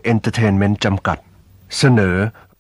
เอนเตอร์เทนเมนต์จำกัดเสนอ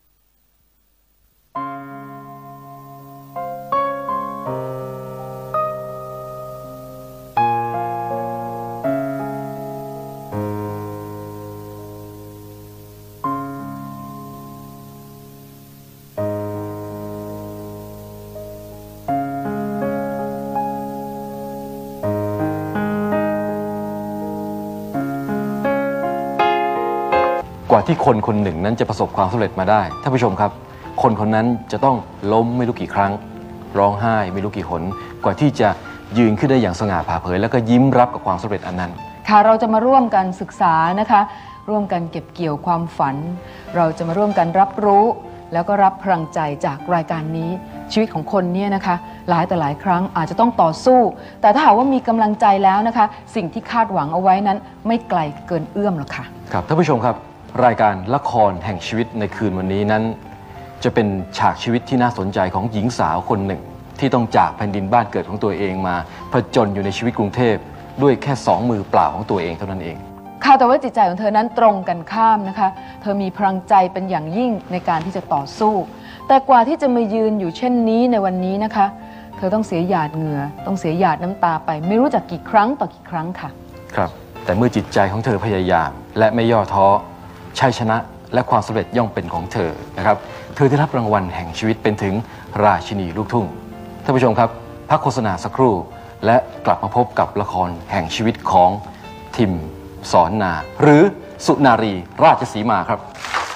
กว่าที่คนคนหนึ่งนั้นจะประสบความสำเร็จมาได้ท่านผู้ชมครับคนคนนั้นจะต้องล้มไม่รู้กี่ครั้งร้องไห้ไม่รู้กี่หนกว่าที่จะยืนขึ้นได้อย่างสง่าผ่าเผยแล้วก็ยิ้มรับกับความสำเร็จอันนั้นค่ะเราจะมาร่วมกันศึกษานะคะร่วมกันเก็บเกี่ยวความฝันเราจะมาร่วมกันรับรู้แล้วก็รับพลังใจจากรายการนี้ชีวิตของคนเนี่ยนะคะหลายแต่หลายครั้งอาจจะต้องต่อสู้แต่ถ้าหากว่ามีกำลังใจแล้วนะคะสิ่งที่คาดหวังเอาไว้นั้นไม่ไกลเกินเอื้อมหรอกค่ะครับท่านผู้ชมครับรายการละครแห่งชีวิตในคืนวันนี้นั้นจะเป็นฉากชีวิตที่น่าสนใจของหญิงสาวคนหนึ่งที่ต้องจากแผ่นดินบ้านเกิดของตัวเองมาผจญอยู่ในชีวิตกรุงเทพด้วยแค่2 มือเปล่าของตัวเองเท่านั้นเองค่ะแต่ว่าจิตใจของเธอนั้นตรงกันข้ามนะคะเธอมีพลังใจเป็นอย่างยิ่งในการที่จะต่อสู้แต่กว่าที่จะมายืนอยู่เช่นนี้ในวันนี้นะคะเธอต้องเสียหยาดเหงื่อต้องเสียหยาดน้ำตาไปไม่รู้จักกี่ครั้งต่อกี่ครั้งค่ะครับแต่เมื่อจิตใจของเธอพยายามและไม่ย่อท้อชัยชนะและความสำเร็จย่อมเป็นของเธอนะครับเธอได้รับรางวัลแห่งชีวิตเป็นถึงราชินีลูกทุ่งท่านผู้ชมครับพักโฆษณาสักครู่และกลับมาพบกับละครแห่งชีวิตของทิมสอนนาหรือสุนารีราชสีมาครับ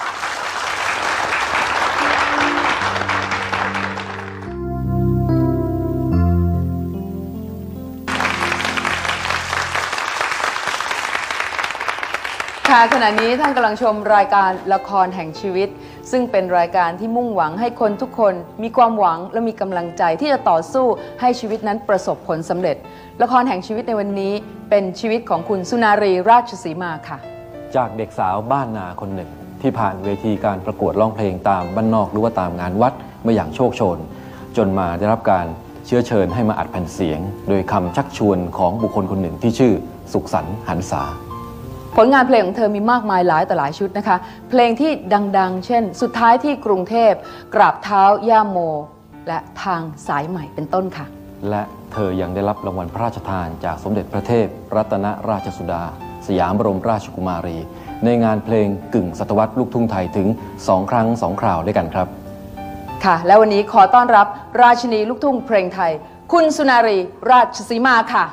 ค่ะขณะนี้ท่านกำลังชมรายการละครแห่งชีวิตซึ่งเป็นรายการที่มุ่งหวังให้คนทุกคนมีความหวังและมีกำลังใจที่จะต่อสู้ให้ชีวิตนั้นประสบผลสำเร็จละครแห่งชีวิตในวันนี้เป็นชีวิตของคุณสุนารีราชสีมาค่ะจากเด็กสาวบ้านนาคนหนึ่งที่ผ่านเวทีการประกวดร้องเพลงตามบ้านนอกหรือว่าตามงานวัดมาอย่างโชคโชนจนมาได้รับการเชื้อเชิญให้มาอัดแผ่นเสียงโดยคำชักชวนของบุคคลคนหนึ่งที่ชื่อสุขสันต์หันษาผลงานเพลงของเธอมีมากมายหลายต่อหลายชุดนะคะเพลงที่ดังๆเช่นสุดท้ายที่กรุงเทพกราบเท้าย่าโมและทางสายใหม่เป็นต้นค่ะและเธอยังได้รับรางวัลพระราชทานจากสมเด็จพระเทพรัตนราชสุดาสยามบรมราชกุมารีในงานเพลงกึ่งศตวรรษลูกทุ่งไทยถึง2 ครั้ง 2 คราวด้วยกันครับค่ะและวันนี้ขอต้อนรับราชินีลูกทุ่งเพลงไทยคุณสุนารีราชสีมาค่ะ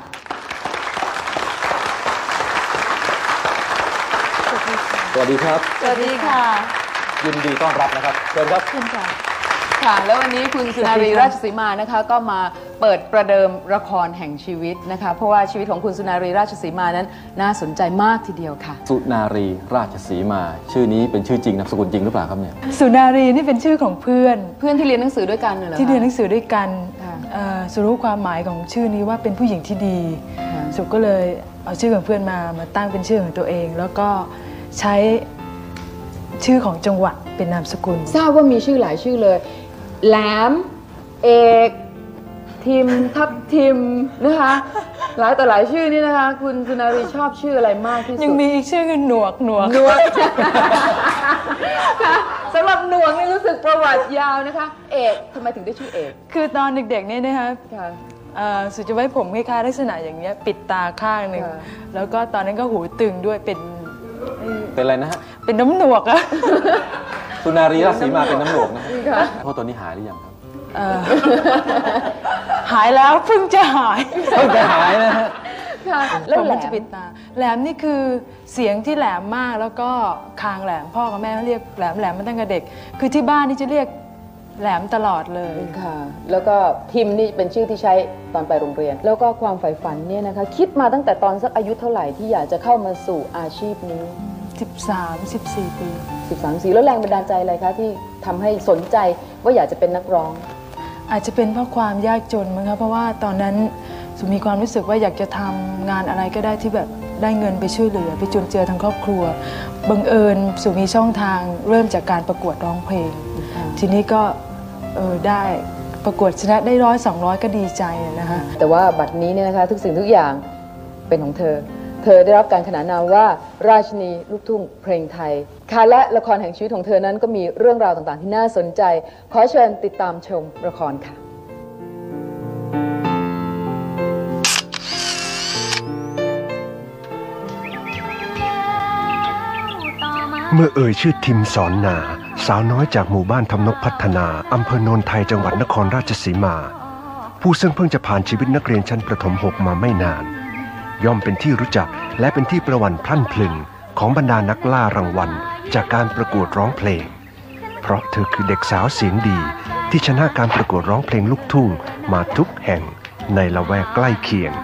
สวัสดีครับสวัสดีค่ะยินดีต้อนรับนะครับเชิญครับคุณค่ะค่ะแล้ววันนี้คุณสุนารีราชสีมานะคะก็มาเปิดประเดิมละครแห่งชีวิตนะคะเพราะว่าชีวิตของคุณสุนารีราชสีมานั้นน่าสนใจมากทีเดียวค่ะสุนารีราชสีมาชื่อนี้เป็นชื่อจริงนามสกุลจริงหรือเปล่าครับเนี่ยสุนารีนี่เป็นชื่อของเพื่อนที่เรียนหนังสือด้วยกันเหรอที่เรียนหนังสือด้วยกันสุรู้ความหมายของชื่อนี้ว่าเป็นผู้หญิงที่ดีสุก็เลยเอาชื่อของเพื่อนมาตั้งเป็นชื่อของตัวเองแล้วก็ใช้ชื่อของจังหวัดเป็นนามสกุลทราบว่ามีชื่อหลายชื่อเลยแหลมเอกทิมทับทิมนะคะหลายต่อหลายชื่อนี่นะคะคุณสุนารีชอบชื่ออะไรมากที่สุดยังมีอีกชื่อคือหนวกสำหรับหนวกนี่รู้สึกประวัติยาวนะคะเอกทำไมถึงได้ชื่อเอกคือตอนเด็กๆเนี่ยนะคะสุดจะไว้ผมคล้ายๆลักษณะอย่างเงี้ยปิดตาข้างหนึ่งแล้วก็ตอนนั้นก็หูตึงด้วยเป็นอะไรนะฮะเป็นน้ำหนวกอะสุนารีราชสีมาเป็นน้ำหนวกนะโทษตัวนี้หายหรือยังครับหายแล้วเพิ่งจะหายนะฮะแล้วมันจะปิดตาแหลมนี่คือเสียงที่แหลมมากแล้วก็คางแหลมพ่อกับแม่เรียกแหลมมาตั้งแต่เด็กคือที่บ้านนี่จะเรียกแหลมตลอดเลยค่ะแล้วก็ทิมนี่เป็นชื่อที่ใช้ตอนไปโรงเรียนแล้วก็ความใฝ่ฝันเนี่ยนะคะคิดมาตั้งแต่ตอนสักอายุเท่าไหร่ที่อยากจะเข้ามาสู่อาชีพนี้ 13-14 ปี 13-14แล้วแรงบันดาลใจอะไรคะที่ทำให้สนใจว่าอยากจะเป็นนักร้องอาจจะเป็นเพราะความยากจนมั้งคะเพราะว่าตอนนั้นสุมีความรู้สึกว่าอยากจะทำงานอะไรก็ได้ที่แบบได้เงินไปช่วยเหลือไปจุนเจือทางครอบครัวบังเอิญสุมีช่องทางเริ่มจากการประกวดร้องเพลงทีนี้ก็ได้ประกวดชนะได้100-200ก็ดีใจนะคะแต่ว่าบัดนี้เนี่ยนะคะทุกสิ่งทุกอย่างเป็นของเธอเธอได้รับการขนานนามว่าราชินีลูกทุ่งเพลงไทยค่ะและละครแห่งชีวิตของเธอนั้นก็มีเรื่องราวต่างๆที่น่าสนใจขอเชิญติดตามชมละครค่ะเมื่อเอ่ยชื่อทิมสอนนาสาวน้อยจากหมู่บ้านทำนกพัฒนาอำเภอโนนไทยจังหวัดนครราชสีมาผู้ซึ่งเพิ่งจะผ่านชีวิตนักเรียนชั้นประถม 6มาไม่นานย่อมเป็นที่รู้จักและเป็นที่ประวัติพลั่นพลึงของบรรดานักล่ารางวัลจากการประกวดร้องเพลงเพราะเธอคือเด็กสาวเสียงดีที่ชนะการประกวดร้องเพลงลูกทุ่งมาทุกแห่งในละแวกใกล้เคียง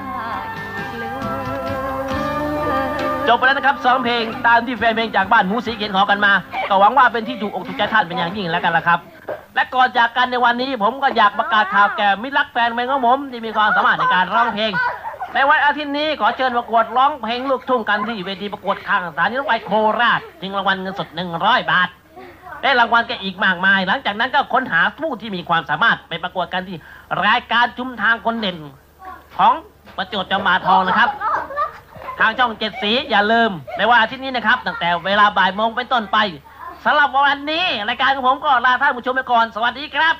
จบไปแล้วนะครับ2เพลงตามที่แฟนเพลงจากบ้านหมูสีเขียนขอกันมาก็หวังว่าเป็นที่ถูกอกถูกใจท่านเป็นอย่างยิ่งแล้วกันละครับและก่อนจากกันในวันนี้ผมก็อยากประกาศข่าวแก่มิตรรักแฟนเพลงของผมที่มีความสามารถในการร้องเพลงในวันอาทิตย์นี้ขอเชิญประกวดร้องเพลงลูกทุ่งกันที่เวทีประกวดข้างสถานีรถไฟโคราชชิงรางวัลเงินสด100 บาทได้รางวัลก็อีกมากมายหลังจากนั้นก็ค้นหาผู้ที่มีความสามารถไปประกวดกันที่รายการชุมทางคนเด่นของประจวบจำปาทองนะครับทางช่อง7 สีอย่าลืมในวันอาทิตย์นี้นะครับตั้งแต่เวลาบ่ายโมงเป็นต้นไปสำหรับวันนี้รายการของผมก็ลาท่านผู้ชมไปก่อนสวัสดีครับ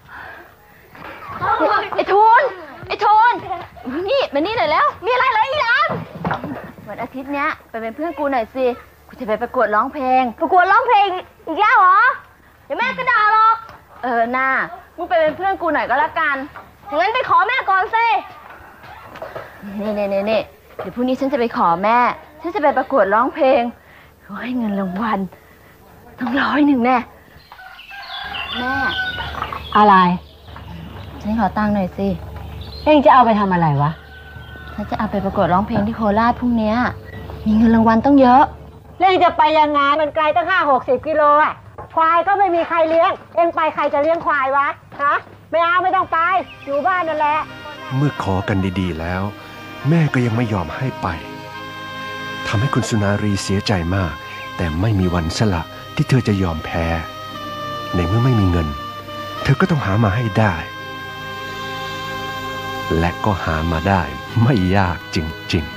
ไอ้ทูนนี่มานี่หน่อยแล้วมีอะไรเลยอีหลานวันอาทิตย์เนี้ยไปเป็นเพื่อนกูหน่อยสิกูจะไปประกวดร้องเพลงอีกแล้วเหรอเดี๋ยวแม่ก็ด่าหรอกน่ามึงไปเป็นเพื่อนกูหน่อยก็แล้วกันงั้นไปขอแม่ก่อนสินี่เดี๋ยวพรุ่งนี้ฉันจะไปขอแม่ฉันจะไปประกวดร้องเพลงเขาให้เงินรางวัลต้อง100แน่แม่อะไรฉันขอตังค์หน่อยสิเอ็งจะเอาไปทำอะไรวะฉันจะเอาไปประกวดร้องเพลงที่โคราชพรุ่งนี้มีเงินรางวัลต้องเยอะเอ็งจะไปยังไงมันไกลตั้ง50-60 กิโลอ่ะควายก็ไม่มีใครเลี้ยงเอ็งไปใครจะเลี้ยงควายวะฮะไม่ต้องไปอยู่บ้านนั่นแหละเมื่อขอกันดีๆแล้วแม่ก็ยังไม่ยอมให้ไปทำให้คุณสุนารีเสียใจมากแต่ไม่มีวันสละที่เธอจะยอมแพ้ในเมื่อไม่มีเงินเธอก็ต้องหามาให้ได้และก็หามาได้ไม่ยากจริง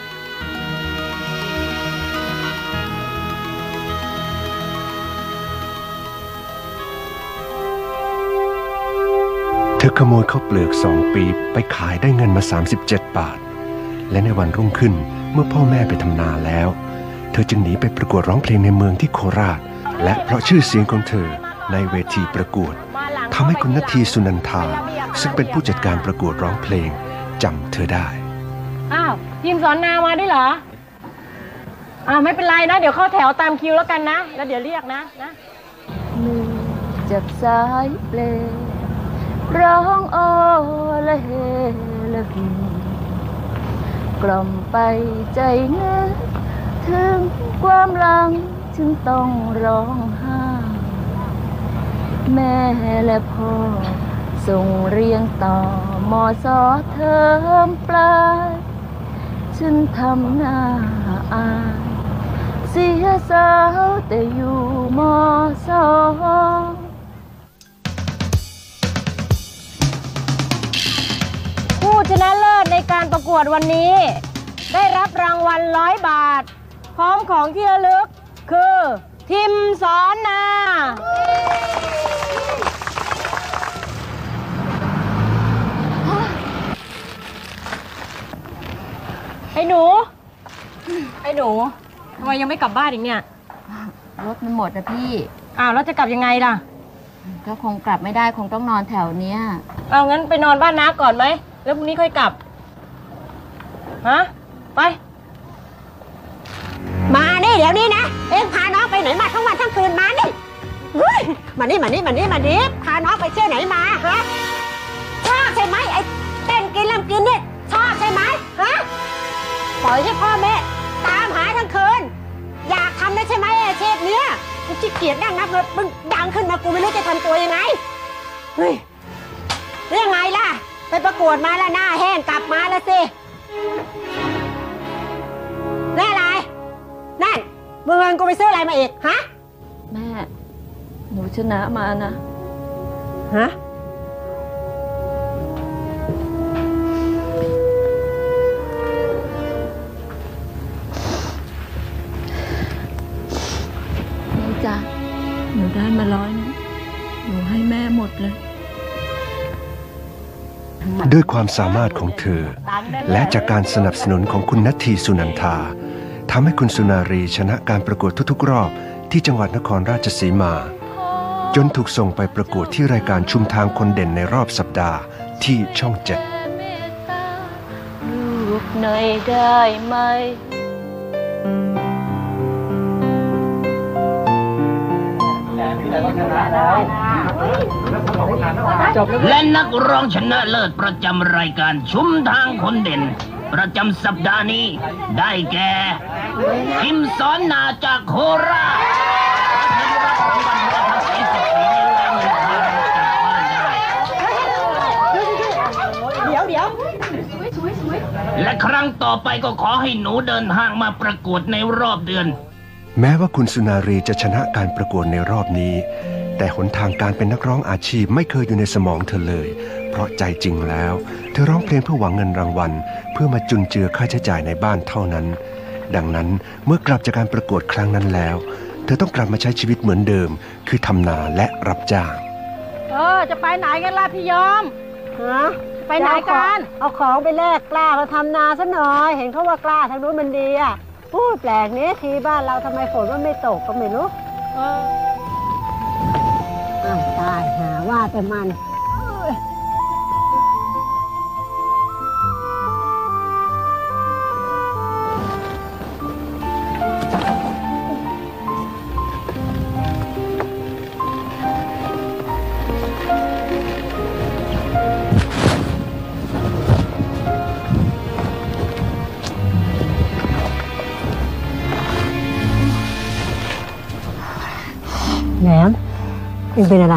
ๆเธอขโมยข้าวเปลือก2 ปีไปขายได้เงินมา37 บาทและในวันรุ่งขึ้นเมื่อพ่อแม่ไปทำนาแล้วเธอจึงหนีไปประกวดร้องเพลงในเมืองที่โคราชและเพราะชื่อเสียงของเธอในเวทีประกวดทำให้คุณนาทีสุนันทาซึ่งเป็นผู้จัดการประกวดร้องเพลงจำเธอได้อ้าวทีมสอนนามาด้วยเหรอไม่เป็นไรนะเดี๋ยวเข้าแถวตามคิวแล้วกันนะแล้วเดี๋ยวเรียกนะมือจับสายเปลร้องโอละเฮละพีกล่อมไปใจนึกถึงความหลังจึงต้องร้องไห้แม่และพ่อส่งเรียนต่อมส.เทอมปลายฉันทำหน้าอายเสียสาวแต่อยู่ม.2 ผู้ชนะเลิศในการประกวดวันนี้ได้รับรางวัล100 บาทพร้อมของที่ระลึกคือทิมสอนนาไอ้หนูทำไมยังไม่กลับบ้านอีกเนี่ยรถมันหมดนะพี่แล้วจะกลับยังไงล่ะก็คงกลับไม่ได้คงต้องนอนแถวเนี้ยงั้นไปนอนบ้านน้าก่อนไหมแล้วพรุ่งนี้ค่อยกลับไปมานี่เดี๋ยวนี้นะเอ็งพาน้องไปไหนมาทั้งวันทั้งคืนมานี่มานี่พาน้องไปเที่ยวไหนมาฮะชอบใช่ไหมไอ้เต้นกินลำกินเนี่ยชอบใช่ไหมฮะปล่อยให้พ่อแม่ตามหาทั้งคืนอยากทำได้ใช่ไหมอาชีพเนี้ยกูขี้เกียจนั่งนับเงินมึงดังขึ้นมากูไม่รู้จะทำตัวยังไงเฮ้ยเรื่องไงล่ะไปประกวดมาแล้วหน้าแห้งกลับมาแล้วสิแน่ไรนั่นมึงเงินกูไปซื้ออะไรมาอีกฮะแม่หนูชนะมานะฮะจ้ะหนูได้มา100นึงหนูให้แม่หมดเลยด้วยความสามารถของเธอ และจากการสนับสนุนของคุณนัทธีสุนันทาทำให้คุณสุนารีชนะการประกวดทุกๆรอบที่จังหวัดนครราชสีมา จนถูกส่งไปประกวดที่รายการชุมทางคนเด่นในรอบสัปดาห์ที่ช่อง 7 ลูกหน่อยได้ไหมและนักร้องชนะเลิศประจำรายการชุมทางคนเด่นประจำสัปดาห์นี้ได้แก่ทิมสอนนาจากโคราชและครั้งต่อไปก็ขอให้หนูเดินทางมาประกวดในรอบเดือนแม้ว่าคุณสุนารีจะชนะการประกวดในรอบนี้แต่หนทางการเป็นนักร้องอาชีพไม่เคยอยู่ในสมองเธอเลยเพราะใจจริงแล้วเธอร้องเพลงเพื่อหวังเงินรางวัลเพื่อมาจุนเจือค่าใช้จ่ายในบ้านเท่านั้นดังนั้นเมื่อกลับจากการประกวดครั้งนั้นแล้วเธอต้องกลับมาใช้ชีวิตเหมือนเดิมคือทำนาและรับจ้างจะไปไหนกันล่ะพี่ยอมฮะไปไหนกันเอาของไปแลกกล้าเราทำนาซะหน่อยเห็นเขาว่ากล้าทางนู้นมันดีอ่ะพูดแปลกนี้ทีบ้านเราทำไมฝนมันไม่ตกก็ไม่รู้ตายหาว่าแต่มันแหนมเอ็งเป็นอะไร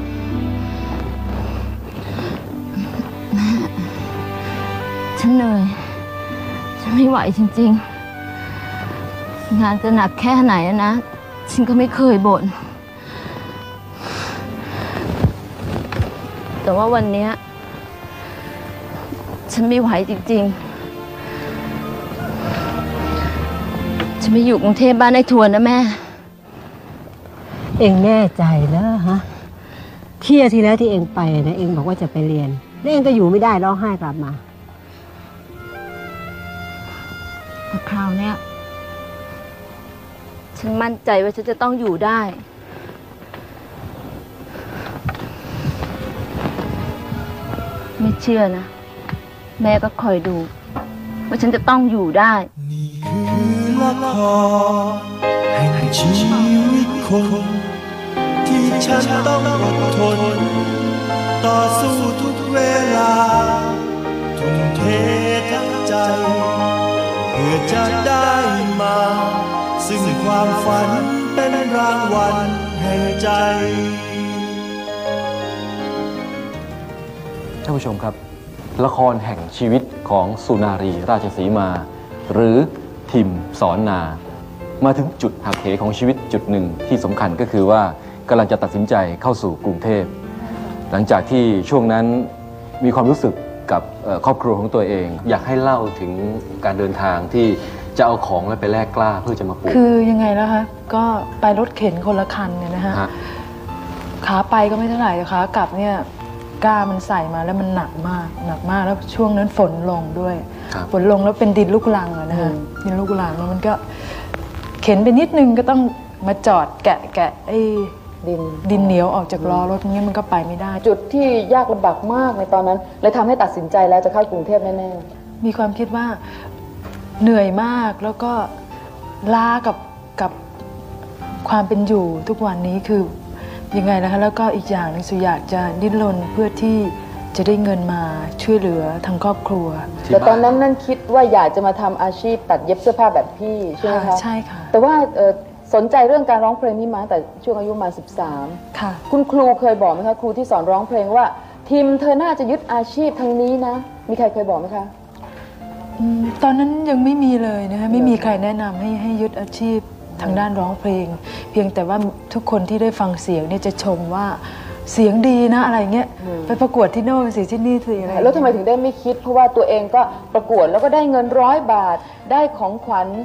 ฉันเหนื่อยฉันไม่ไหวจริงๆงานจะหนักแค่ไหนนะฉันก็ไม่เคยบ่นแต่ว่าวันนี้ฉันไม่ไหวจริงๆฉันไม่อยู่กรุงเทพบ้านไอ้ทวนนะแม่เอ็งแน่ใจแล้วฮะเที่ยวที่แล้วที่เอ็งไปนะเอ็งบอกว่าจะไปเรียนแล้วเอ็งก็อยู่ไม่ได้ร้องไห้กลับมาแต่คราวนี้ฉันมั่นใจว่าฉันจะต้องอยู่ได้ไม่เชื่อนะแม่ก็คอยดูว่าฉันจะต้องอยู่ได้นี่คือละครแห่งชีวิตคนที่ฉันต้องอดทนต่อสู้ทุกเวลาทุ่มเททั้งใจเพื่อจะได้มาซึ่งความฝันเป็นรางวัลแห่งใจท่านผู้ชมครับละครแห่งชีวิตของสุนารีราชสีมาหรือทิมสอนนามาถึงจุดหักเหของชีวิตจุดหนึ่งที่สำคัญก็คือว่ากำลังจะตัดสินใจเข้าสู่กรุงเทพหลังจากที่ช่วงนั้นมีความรู้สึกกับครอบครัวของตัวเองอยากให้เล่าถึงการเดินทางที่จะเอาของแล้วไปแลกกล้าเพื่อจะมาปลูกคือยังไงแล้วคะก็ไปรถเข็นคนละคันเนี่ยนะฮะขาไปก็ไม่เท่าไหร่ขากลับเนี่ยกล้ามันใส่มาแล้วมันหนักมากแล้วช่วงนั้นฝนลงด้วยฝนลงแล้วเป็นดินลูกรังนะฮะดินลูกรังแล้วมันก็เข็นไปนิดนึงก็ต้องมาจอดแกะไอ้ดินเหนียวออกจากล้อรถงี้มันก็ไปไม่ได้จุดที่ยากลำบากมากในตอนนั้นเลยทำให้ตัดสินใจแล้วจะเข้ากรุงเทพแน่ๆมีความคิดว่าเหนื่อยมากแล้วก็ล้ากับความเป็นอยู่ทุกวันนี้คือยังไงนะคะแล้วก็อีกอย่างนึงสุอยากจะดิ้นรนเพื่อที่จะได้เงินมาช่วยเหลือทางครอบครัวแต่ตอนนั้นนั่นคิดว่าอยากจะมาทำอาชีพตัดเย็บเสื้อผ้าแบบพี่ใช่ไหมคะใช่ค่ะแต่ว่าสนใจเรื่องการร้องเพลงนี่มาแต่ช่วงอายุมา13 ค่ะคุณครูเคยบอกไหมคะครูที่สอนร้องเพลงว่าทีมเธอน่าจะยึดอาชีพทางนี้นะมีใครเคยบอกไหมคะตอนนั้นยังไม่มีเลยนะคะไม่มีใครแนะนำให้ยึดอาชีพทางด้านร้องเพลงเพียงแต่ว่าทุกคนที่ได้ฟังเสียงเนี่ยจะชมว่าเสียงดีนะอะไรเงี้ยไปประกวดที่โน่นสิที่นี่สิอะไรแล้วทำไมถึงได้ไม่คิดเพราะว่าตัวเองก็ประกวดแล้วก็ได้เงิน100 บาทได้ของขวัญ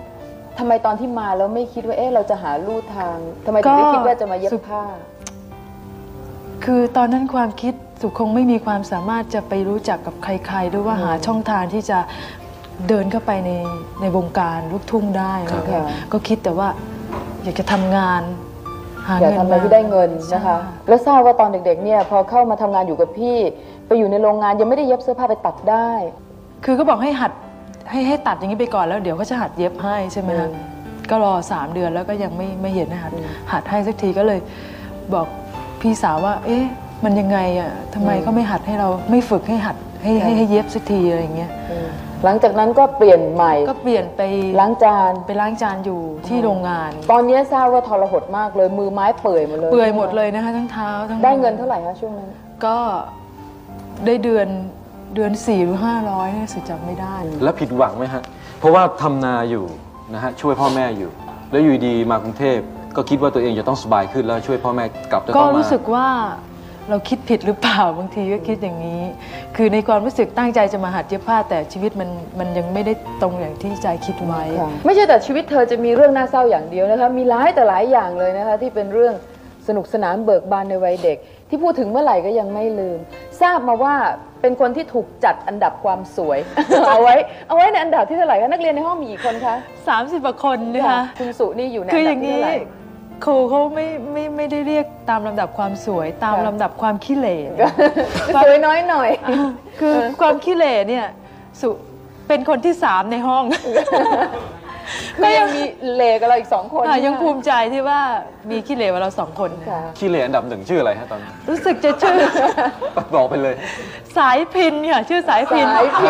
ทำไมตอนที่มาแล้วไม่คิดว่าเราจะหาลู่ทางทำไมถึงไม่คิดว่าจะมาเย็บผ้าคือตอนนั้นความคิดสุคงไม่มีความสามารถจะไปรู้จักกับใครๆหรือว่าหาช่องทางที่จะเดินเข้าไปในวงการลูกทุ่งได้นะคะก็คิดแต่ว่าอยากจะทำงานหาเงินมาที่ได้เงินนะคะแล้วทราบว่าตอนเด็กๆเนี่ยพอเข้ามาทำงานอยู่กับพี่ไปอยู่ในโรงงานยังไม่ได้เย็บเสื้อผ้าไปตัดได้คือก็บอกให้หัดให้ตัดอย่างนี้ไปก่อนแล้วเดี๋ยวก็จะหัดเย็บให้ใช่ไหมคะก็รอ3 เดือนแล้วก็ยังไม่เห็นหัดให้สักทีก็เลยบอกพี่สาวว่ามันยังไงอ่ะทำไมเขาไม่หัดให้เราไม่ฝึกให้หัดให้เย็บสักทีอะไรอย่างเงี้ยหลังจากนั้นก็เปลี่ยนใหม่ก็เปลี่ยนไปล้างจานอยู่ที่โรงงานตอนนี้ทราบว่าทรหดมากเลยมือไม้เปื่อยหมดเลยเปื่อยหมดเลยนะคะทั้งเท้าทั้งได้เงินเท่าไหร่คะช่วงนั้นก็ได้เดือน4 หรือ 500เนี่ยสิจำไม่ได้แล้วผิดหวังไหมฮะเพราะว่าทำนาอยู่นะฮะช่วยพ่อแม่อยู่แล้วอยู่ดีมากรุงเทพก็คิดว่าตัวเองจะต้องสบายขึ้นแล้วช่วยพ่อแม่กลับก็รู้สึกว่าเราคิดผิดหรือเปล่าบางทีก็คิดอย่างนี้คือในความรู้สึกตั้งใจจะมาหัดเย็บผ้าแต่ชีวิตมันยังไม่ได้ตรงอย่างที่ใจคิดไว้ไม่ใช่แต่ชีวิตเธอจะมีเรื่องน่าเศร้าอย่างเดียวนะคะมีหลายแต่หลายอย่างเลยนะคะที่เป็นเรื่องสนุกสนานเบิกบานในวัยเด็กที่พูดถึงเมื่อไหร่ก็ยังไม่ลืมทราบมาว่าเป็นคนที่ถูกจัดอันดับความสวย เอาไว้ในอันดับที่เท่าไหร่คะนักเรียนในห้องมีกี่คนคะ 30 กว่าคนนะคะคุณสุนี่อยู่ในอันดับที่เท่าไหร่ครูเขาไม่ได้เรียกตามลำดับความสวยตามลำดับความขี้เหร่สวยน้อยหน่อยคือความขี้เหร่เนี่ยสุเป็นคนที่3ในห้องก็ยังมีเหล่กับเราอีก2 คนยังภูมิใจที่ว่ามีขี้เหร่กับเรา2 คนขี้เหร่อันดับ1ชื่ออะไรฮะตอนรู้สึกจะชื่อบอกไปเลยสายพินค่ะชื่อสายพิน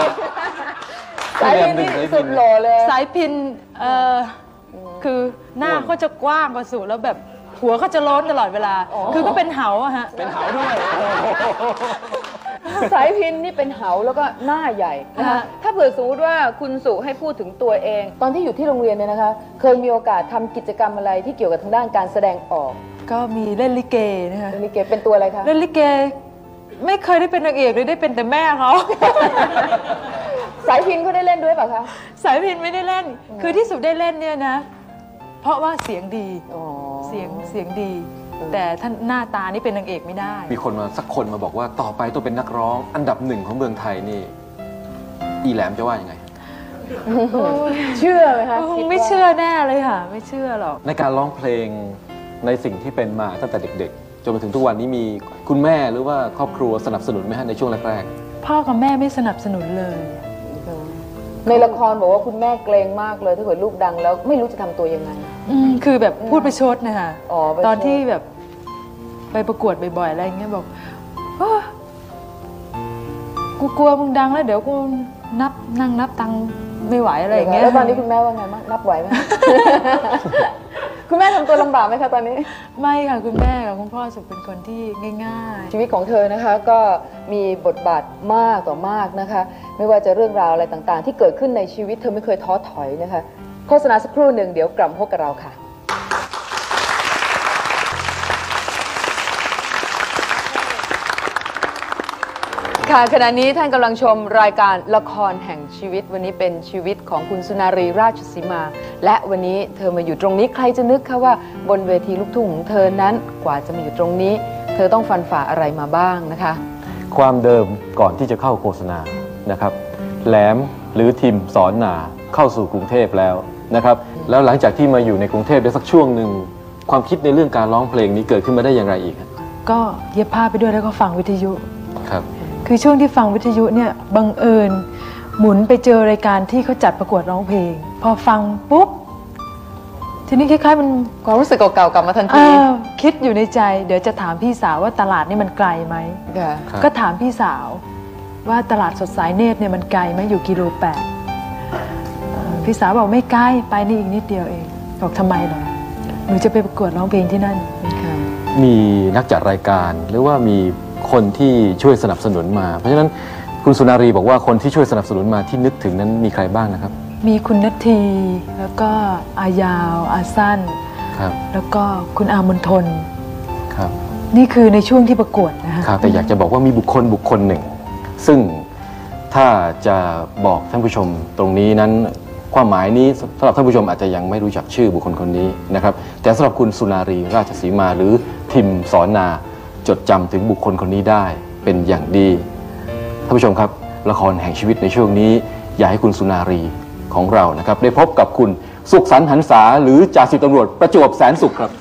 นี่สุดหล่อเลยสายพินคือหน้าเขาจะกว้างกว่าสุแล้วแบบหัวเขาจะโล้นตลอดเวลาคือก็เป็นเหาอะฮะเป็นเหาด้วยสายพินนี่เป็นเหาแล้วก็หน้าใหญ่นะคะถ้าเผื่อสมมติว่าคุณสุให้พูดถึงตัวเองตอนที่อยู่ที่โรงเรียนเนี่ยนะคะเคยมีโอกาสทำกิจกรรมอะไรที่เกี่ยวกับทางด้านการแสดงออกก็มีเล่นลิเกนะคะเล่นลิเกเป็นตัวอะไรคะเล่นลิเกไม่เคยได้เป็นนางเอกเลยได้เป็นแต่แม่เขาสายพินเขาได้เล่นด้วยป่ะคะสายพินไม่ได้เล่นคือที่สุดได้เล่นเนี่ยนะเพราะว่าเสียงดีเสียงดีแต่ท่านหน้าตานี่เป็นนางเอกไม่ได้มีคนมาสักคนมาบอกว่าต่อไปต้องเป็นนักร้องอันดับ1ของเมืองไทยนี่อีแหลมจะว่ายังไงเชื่อไหมคะไม่เชื่อแน่เลยค่ะไม่เชื่อหรอกในการร้องเพลงในสิ่งที่เป็นมาตั้งแต่เด็กๆจนมาถึงทุกวันนี้มีคุณแม่หรือว่าครอบครัวสนับสนุนไหมฮะในช่วงแรกๆพ่อกับแม่ไม่สนับสนุนเลยในละครบอกว่าคุณแม่เกรงมากเลยถ้าเกิดลูกดังแล้วไม่รู้จะทำตัวยังไงคือแบบพูดไปชดนะคะตอนที่แบบไปประกวดบ่อยๆอะไรอย่างเงี้ยบอกกูกลัวมึงดังแล้วเดี๋ยวกูนั่งนับตังค์ไม่ไหวอะไรอย่างเงี้ยแล้วตอนนี้คุณแม่ว่าไงบ้างนับไหวไหมคุณแม่ทำตัวลำบากไหมคะตอนนี้ไม่ค่ะคุณแม่กับคุณพ่อสุขเป็นคนที่ง่ายๆชีวิตของเธอนะคะก็มีบทบาทมากต่อมากนะคะไม่ว่าจะเรื่องราวอะไรต่างๆที่เกิดขึ้นในชีวิตเธอไม่เคยท้อถอยนะคะโฆษณาสักครู่หนึ่งเดี๋ยวกลับมาพบกับเราค่ะค่ะขณะนี้ท่านกำลังชมรายการละครแห่งชีวิตวันนี้เป็นชีวิตของคุณสุนารีราชสีมาและวันนี้เธอมาอยู่ตรงนี้ใครจะนึกคะว่าบนเวทีลูกทุ่งของเธอนั้นกว่าจะมาอยู่ตรงนี้เธอต้องฟันฝ่าอะไรมาบ้างนะคะความเดิมก่อนที่จะเข้าโฆษณานะครับแหลมหรือทิมสอนนาเข้าสู่กรุงเทพแล้วนะครับแล้วหลังจากที่มาอยู่ในกรุงเทพได้สักช่วงหนึ่งความคิดในเรื่องการร้องเพลงนี้เกิดขึ้นมาได้อย่างไรอีกก็เย็บผ้าไปด้วยแล้วก็ฟังวิทยุครับคือช่วงที่ฟังวิทยุเนี่ยบังเอิญหมุนไปเจอรายการที่เขาจัดประกวดร้องเพลงพอฟังปุ๊บทีนี้คล้ายๆมันความรู้สึกเก่าๆกลับมาทันทีคิดอยู่ในใจเดี๋ยวจะถามพี่สาวว่าตลาดนี่มันไกลไหมก็ถามพี่สาวว่าตลาดสดสายเนตรเนี่ยมันไกลไหมอยู่กิโล 8พี่สาวบอกไม่ไกลไปนี่อีกนิดเดียวเองบอกทำไมเหรอหนูจะไปประกวดร้องเพลงที่นั่นมีนักจัดรายการหรือว่ามีคนที่ช่วยสนับสนุนมาเพราะฉะนั้นคุณสุนารีบอกว่าคนที่ช่วยสนับสนุนมาที่นึกถึงนั้นมีใครบ้างนะครับมีคุณณัฐทีแล้วก็อายาวอาสั้นครับแล้วก็คุณอามนทนครับนี่คือในช่วงที่ประกวดนะคะครับแต่อยากจะบอกว่ามีบุคคลหนึ่งซึ่งถ้าจะบอกท่านผู้ชมตรงนี้นั้นความหมายนี้สำหรับท่านผู้ชมอาจจะยังไม่รู้จักชื่อบุคคลคนนี้นะครับแต่สำหรับคุณสุนารีราชสีมาหรือทิมสอนนาจดจำถึงบุคคลคนนี้ได้เป็นอย่างดีท่านผู้ชมครับละครแห่งชีวิตในช่วงนี้อยากให้คุณสุนารีของเรานะครับได้พบกับคุณสุขสันต์หันษาหรือจ่าสิบตำรวจประจวบแสนสุขครับ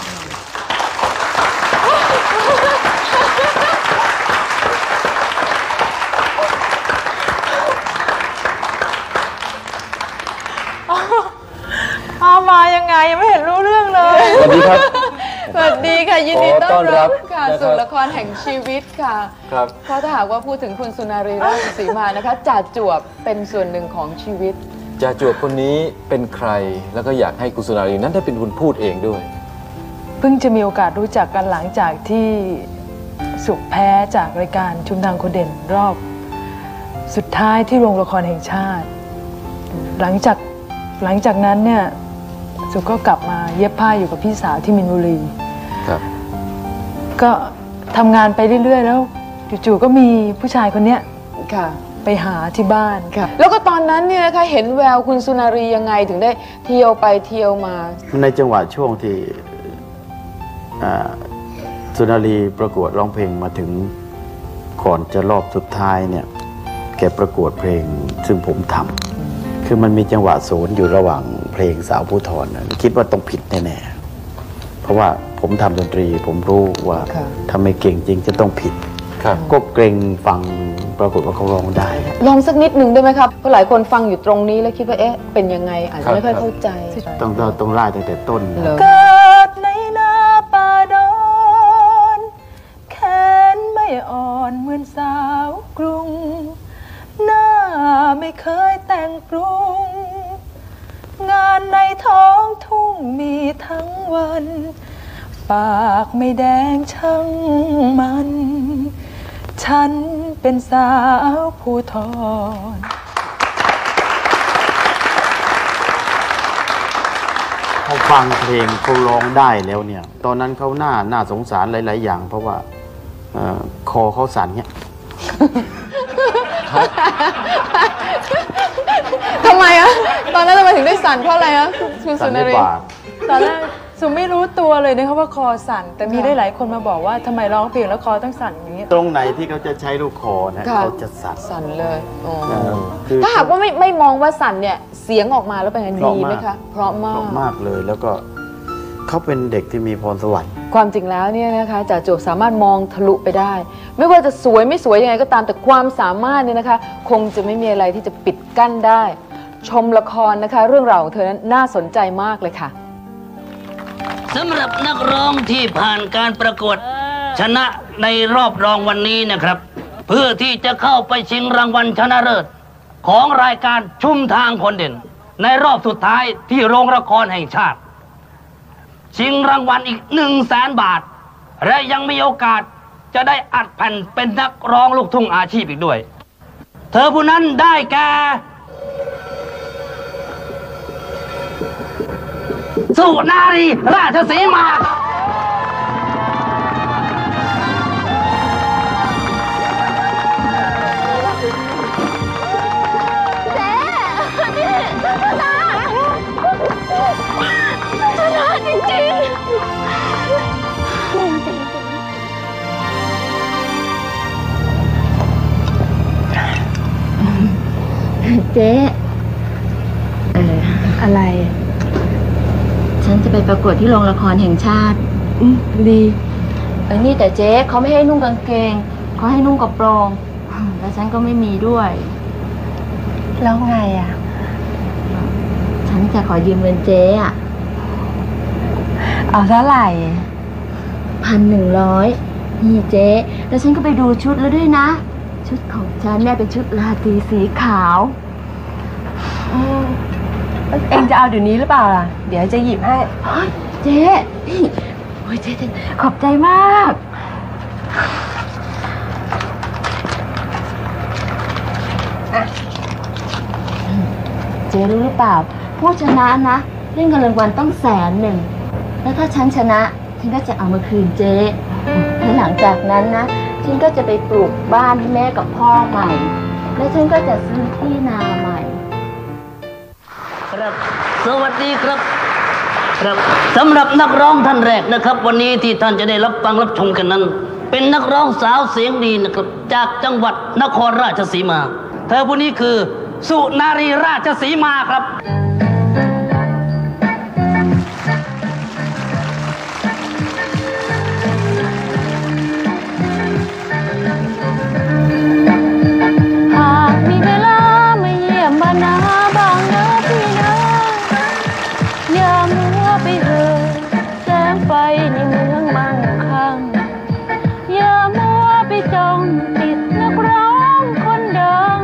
มายังไงยังไม่เห็นรู้เรื่องเลยสวัสดีครับสวัสดีค่ะยินดีต้อนรับ ค่ะนะครับสู่ละครแห่งชีวิตค่ะครับเพราะถ้าหากว่าพูดถึงคุณสุนารีราชสีมานะคะจ่าจวบเป็นส่วนหนึ่งของชีวิตจ่าจวบคนนี้เป็นใครแล้วก็อยากให้คุณสุนารีนั้นได้เป็นคนพูดเองด้วยเพิ่งจะมีโอกาสรู้จักกันหลังจากที่สุขแพ้จากรายการชุมทางคนเด่นรอบสุดท้ายที่โรงละครแห่งชาติ หลังจากนั้นเนี่ยสุขก็กลับมาเย็บผ้าอยู่กับพี่สาวที่มินบุรีครับก็ทำงานไปเรื่อยๆแล้วจู่ๆก็มีผู้ชายคนเนี้ยค่ะไปหาที่บ้านค่ะ แล้วก็ตอนนั้นเนี่ยนะคะเห็นแววคุณสุนารียังไงถึงได้เที่ยวไปเที่ยวมาในจังหวะช่วงที่สุนารีประกวดร้องเพลงมาถึงก่อนจะรอบสุดท้ายเนี่ยแกประกวดเพลงซึ่งผมทำคือมันมีจังหวะโสนอยู่ระหว่างเพลงสาวผู้ทอนคิดว่าต้องผิดแน่ๆเพราะว่าผมทำดนตรีผมรู้ว่าทำไม่เก่งจริงจะต้องผิดก็เกรงฟังปรากฏว่าเขาร้องได้ลองสักนิดหนึ่งได้ไหมครับเพราะหลายคนฟังอยู่ตรงนี้แล้วคิดว่าเอ๊ะเป็นยังไงอาจจะไม่ค่อยเข้าใจต้องไล่ตั้งแต่ต้นเกิดในนาป่าดอนแขนไม่อ่อนเหมือนสาวกรุงหน้าไม่เคยแต่งปรุงงานในท้องทุ่งมีทั้งวันปากไม่แดงช่างมันฉันเป็นสาวภูทรเขาฟังเพลงเขาร้องได้แล้วเนี่ยตอนนั้นเขาน่าสงสารหลายๆอย่างเพราะว่าคอเขาสั่นเนี่ยทำไมอะตอนนั้นทำไมถึงได้สั่นเพราะอะไรอะคุณสุนารีตอนแรกสุไม่รู้ตัวเลยนะคะว่าคอสั่นแต่มีได้หลายคนมาบอกว่าทำไมร้องเพลงแล้วคอต้องสั่นอย่างนี้ตรงไหนที่เขาจะใช้ลูกคอนะเขาจะสั่นเลยถ้าหากว่าไม่มองว่าสั่นเนี่ยเสียงออกมาแล้วเป็นไงดีไหมคะเพราะมากเลยแล้วก็เขาเป็นเด็กที่มีพรสวรรค์ความจริงแล้วเนี่ยนะคะจ่าจวบสามารถมองทะลุไปได้ไม่ว่าจะสวยไม่สวยยังไงก็ตามแต่ความสามารถเนี่ยนะคะคงจะไม่มีอะไรที่จะปิดกั้นได้ชมละครนะคะเรื่องราวของเธอนั้นน่าสนใจมากเลยค่ะสำหรับนักร้องที่ผ่านการประกวดชนะในรอบรองวันนี้นะครับเพื่อที่จะเข้าไปชิงรางวัลชนะเลิศของรายการชุมทางคนเด่นในรอบสุดท้ายที่โรงละครแห่งชาติชิงรางวัลอีก 100,000 บาทและยังมีโอกาสจะได้อัดแผ่นเป็นนักร้องลูกทุ่งอาชีพอีกด้วยเธอผู้นั้นได้แก่สุนารีราชสีมาเจ๊อะไรฉันจะไปประกวดที่โรงละครแห่งชาติดีนี่แต่เจ๊เขาไม่ให้นุ่งกางเกงเขาให้นุ่งกระโปรงแล้วฉันก็ไม่มีด้วยแล้วไงอ่ะฉันจะขอยืมเงินเจ๊อ่ะเอาเท่าไหร่ 1,100นี่เจ๊แล้วฉันก็ไปดูชุดแล้วด้วยนะชุดของฉันเนี่ยเป็นชุดราตรีสีขาวเองจะเอาเดี๋ยวนี้หรือเปล่าล่ะเดี๋ยวจะหยิบให้เจ๊โอ้ยเจ๊ขอบใจมากเจ๊รู้หรือเปล่าผู้ชนะนะเล่นเงินรางวัลต้อง100,000แล้วถ้าฉันชนะฉันก็จะเอามาคืนเจ๊และหลังจากนั้นนะฉันก็จะไปปลูกบ้านให้แม่กับพ่อใหม่แล้วฉันก็จะซื้อที่นาใหม่ครับสวัสดีครับครับสำหรับนักร้องท่านแรกนะครับวันนี้ที่ท่านจะได้รับฟังรับชมกันนั้นเป็นนักร้องสาวเสียงดีนะครับจากจังหวัดนครราชสีมาเธอผู้นี้คือสุนารีราชสีมาครับหากมีเวลามาเยี่ยมบ้านนาบ้างนะพี่นะอย่ามัวไปเหอะแสงไฟในเมืองมั่งคั่งอย่ามัวไปจ้องติดนักร้องคนดัง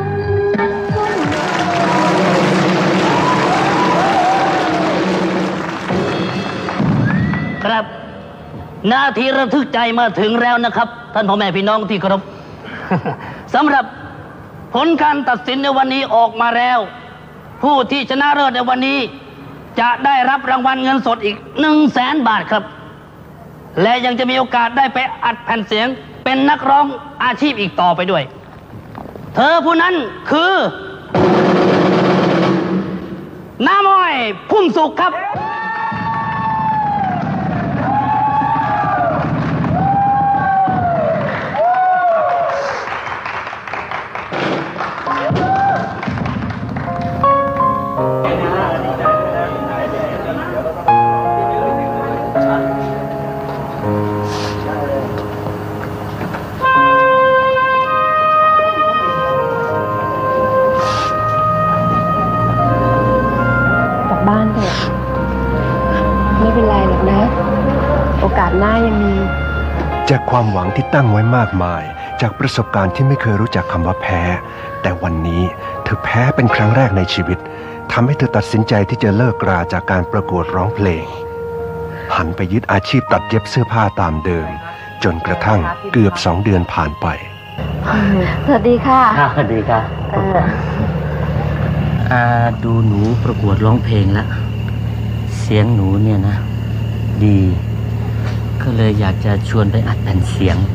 ครับนาทีระทึกใจมาถึงแล้วนะครับท่านพ่อแม่พี่น้องที่เคารพ สำหรับผลการตัดสินในวันนี้ออกมาแล้วผู้ที่ชนะเลิศในวันนี้จะได้รับรางวัลเงินสดอีก 100,000 บาทครับและยังจะมีโอกาสได้ไปอัดแผ่นเสียงเป็นนักร้องอาชีพอีกต่อไปด้วยเธอผู้นั้นคือน้าม้อยพุ่มสุขครับบ้านเถอะไม่เป็นไรหรอกนะ โอกาสหน้ายังมีจากความหวังที่ตั้งไว้มากมายจากประสบการณ์ที่ไม่เคยรู้จักคำว่าแพ้แต่วันนี้เธอแพ้เป็นครั้งแรกในชีวิตทำให้เธอตัดสินใจที่จะเลิกราจากการประกวดร้องเพลงหันไปยึดอาชีพตัดเย็บเสื้อผ้าตามเดิมจนกระทั่งเกือบ2 เดือนผ่านไปสวัสดีค่ะสวัสดีครับดูหนูประกวดร้องเพลงแล้วเสียงหนูเนี่ยนะดีก็เลยอยากจะชวนไปอัดแผ่นเสียง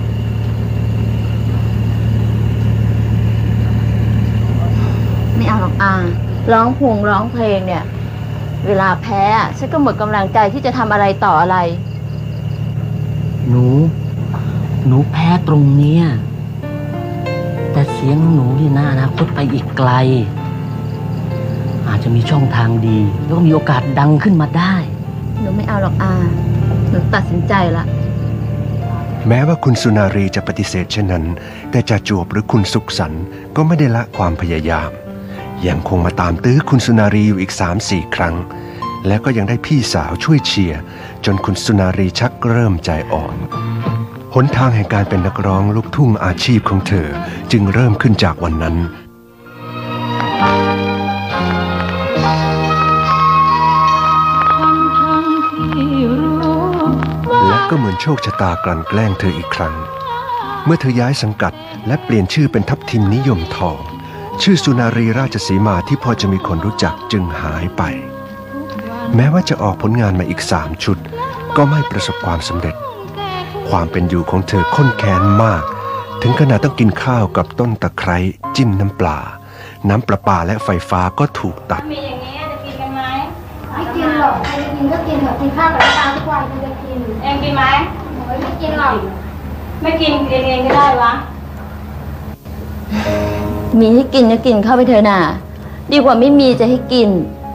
ไม่เอาหรอกร้องเพลงเนี่ยเวลาแพ้ฉันก็หมดกำลังใจที่จะทำอะไรต่ออะไรหนูแพ้ตรงเนี้ยแต่เสียงหนูเนี่ยนะอนาคตไปอีกไกลอาจจะมีช่องทางดีแล้วก็มีโอกาสดังขึ้นมาได้หนูไม่เอาหรอกหนูตัดสินใจละแม้ว่าคุณสุนารีจะปฏิเสธเช่นนั้นแต่จ่าจวบหรือคุณสุขสันต์ก็ไม่ได้ละความพยายามยังคงมาตามตื้อคุณสุนารีอยู่อีก 3-4 ครั้งแล้วก็ยังได้พี่สาวช่วยเชียร์จนคุณสุนารีชักเริ่มใจอ่อนหนทางแห่งการเป็นนักร้องลูกทุ่งอาชีพของเธอจึงเริ่มขึ้นจากวันนั้นและก็เหมือนโชคชะตากลั่นแกล้งเธออีกครั้งเมื่อเธอย้ายสังกัดและเปลี่ยนชื่อเป็นทับทิมนิยมทองชื่อสุนารีราชสีมาที่พอจะมีคนรู้จักจึงหายไปแม้ว่าจะออกผลงานมาอีก3 ชุดก็ไม่ประสบความสำเร็จความเป็นอยู่ของเธอข้นแค้นมากถึงขนาดต้องกินข้าวกับต้นตะไคร้จิ้มน้ำปลาน้ำประปาและไฟฟ้าก็ถูกตัดมีอย่างนี้จะกินกันไหมไม่กินหรอกใครจะกินก็กินเถอะกินข้าวกับน้ำตาลทุกวันใครจะกินเองกินไหมไม่กินหรอกไม่กินเองก็ได้วะมีให้กินก็กินเข้าไปเถอะน่ะดีกว่าไม่มีจะให้กิน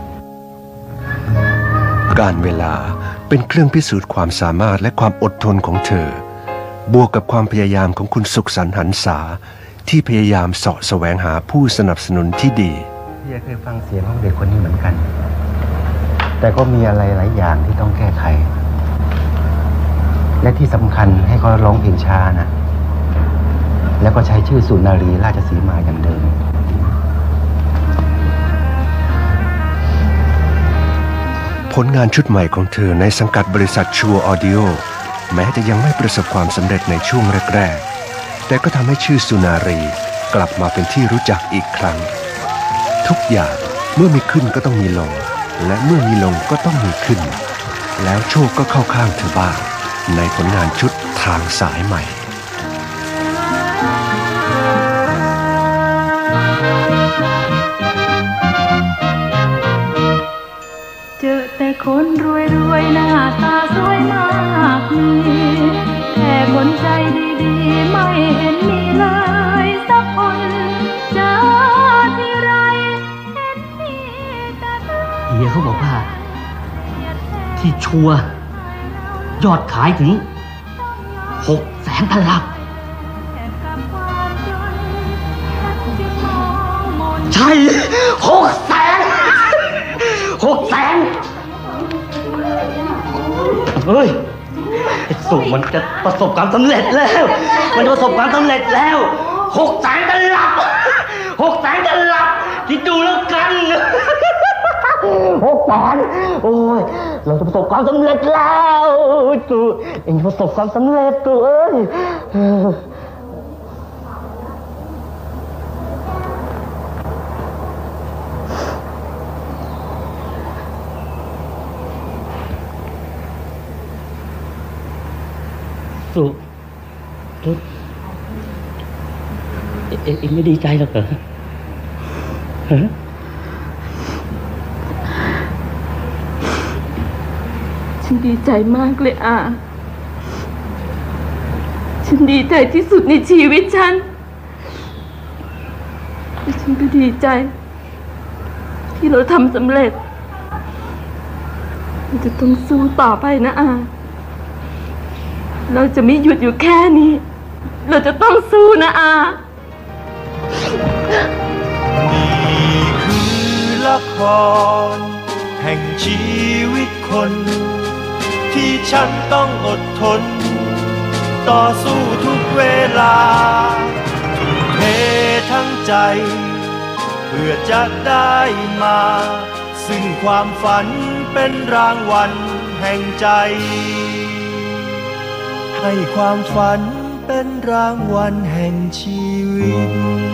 การเวลาเป็นเครื่องพิสูจน์ความสามารถและความอดทนของเธอบวกกับความพยายามของคุณสุขสันต์หันษาที่พยายามเสาะแสวงหาผู้สนับสนุนที่ดีพี่เคยฟังเสียงของเด็กคนนี้เหมือนกันแต่ก็มีอะไรหลายอย่างที่ต้องแก้ไขและที่สำคัญให้เขาร้องเพลงช้านะแล้วก็ใช้ชื่อสุนารีราชสีมาอย่างเดิมผลงานชุดใหม่ของเธอในสังกัดบริษัทชัวร์ออดิโอแม้จะยังไม่ประสบความสำเร็จในช่วงแรกๆแต่ก็ทำให้ชื่อสุนารีกลับมาเป็นที่รู้จักอีกครั้งทุกอย่างเมื่อมีขึ้นก็ต้องมีลงและเมื่อมีลงก็ต้องมีขึ้นแล้วโชคก็เข้าข้างเธอบ้างในผลงานชุดทางสายใหม่คนรวยหน้าตาสวยมากมีแต่คนใจดีๆไม่เห็นมีเลยสักคนเจอที่ไรเห็นมีแต่เฮียเขาบอกว่าที่ชัวร์ยอดขายถึง600,000 ตลับใช่600,000 เฮ้ยสุมันจะประสบความสำเร็จแล้วมันจะประสบความสำเร็จแล้ว600,000 ตลับ600,000 ตลับคิดดูแล้วกัน600,000 โอ้ยเราจะประสบความสำเร็จแล้วตูเองประสบความสำเร็จตูเอ้ยตูเองไม่ดีใจหรอกเหรอฮะฉันดีใจมากเลยอาฉันดีใจที่สุดในชีวิตฉันและฉันก็ดีใจที่เราทำสำเร็จเราจะต้องสู้ต่อไปนะอาเราจะไม่หยุดอยู่แค่นี้เราจะต้องสู้นะอานี่คือละครแห่งชีวิตคนที่ฉันต้องอดทนต่อสู้ทุกเวลาทุ่มเททั้งใจเพื่อจะได้มาซึ่งความฝันเป็นรางวัลแห่งใจให้ความฝันเป็นรางวัลแห่งชีวิต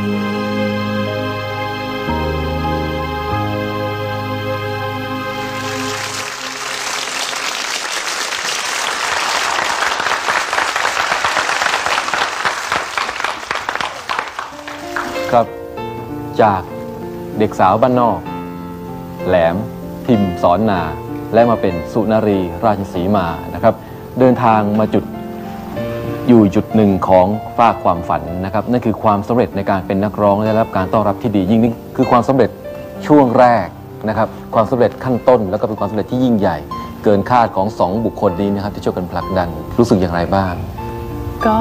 ครับจากเด็กสาวบ้านนอกแหลมพิมพ์สอนนาและมาเป็นสุนารีราชสีมานะครับเดินทางมาอยู่จุดหนึ่งของฝากความฝันนะครับนั่นคือความสำเร็จในการเป็นนักร้องและได้รับการต้อนรับที่ดียิ่งนี่คือความสำเร็จช่วงแรกนะครับความสำเร็จขั้นต้นแล้วก็เป็นความสำเร็จที่ยิ่งใหญ่เกินคาดของ2 บุคคลนี้นะครับที่ช่วยกันผลักดันรู้สึกอย่างไรบ้างก็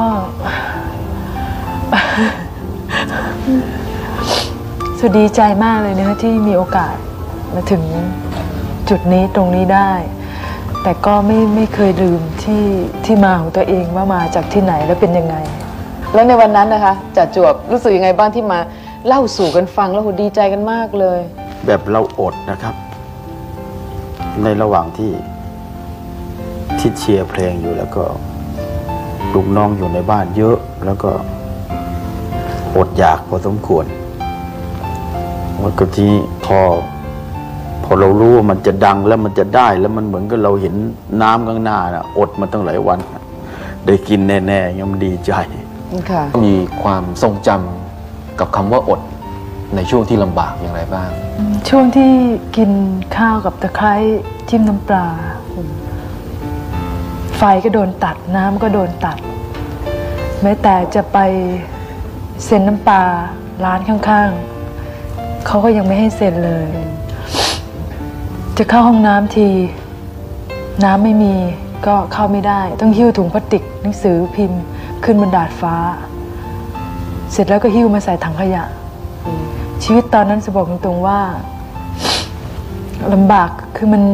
สุดดีใจมากเลยนะคะที่มีโอกาสมาถึงจุดนี้ตรงนี้ได้แต่ก็ไม่เคยลืมที่มาของตัวเองว่ามาจากที่ไหนและเป็นยังไงแล้วในวันนั้นนะคะจ่าจวบรู้สึกยังไงบ้างที่มาเล่าสู่กันฟังแล้วดีใจกันมากเลยแบบเราอดนะครับในระหว่างที่เชียร์เพลงอยู่แล้วก็ลูกน้องอยู่ในบ้านเยอะแล้วก็อดอยากพอสมควรแล้วก็ที่พอเรารู้ว่ามันจะดังแล้วมันจะได้แล้วมันเหมือนกับเราเห็นน้ำข้างหน้านะอดมาตั้งหลายวันได้กินแน่ๆยังมันดีใจมีความทรงจำกับคำว่าอดในช่วงที่ลำบากอย่างไรบ้างช่วงที่กินข้าวกับตะไคร้จิ้มน้ำปลาไฟก็โดนตัดน้ำก็โดนตัดแม้แต่จะไปเซ็นน้ำปลาร้านข้างๆเขาก็ยังไม่ให้เซ็นเลยจะเข้าห้องน้ำทีน้ำไม่มีก็เข้าไม่ได้ต้องหิ้วถุงพลาสติกหนังสือพิมพ์ขึ้นบนดาดฟ้าเสร็จแล้วก็หิ้วมาใส่ถังขยะชีวิตตอนนั้นจะบอกตรงๆว่าลำบากคือมัน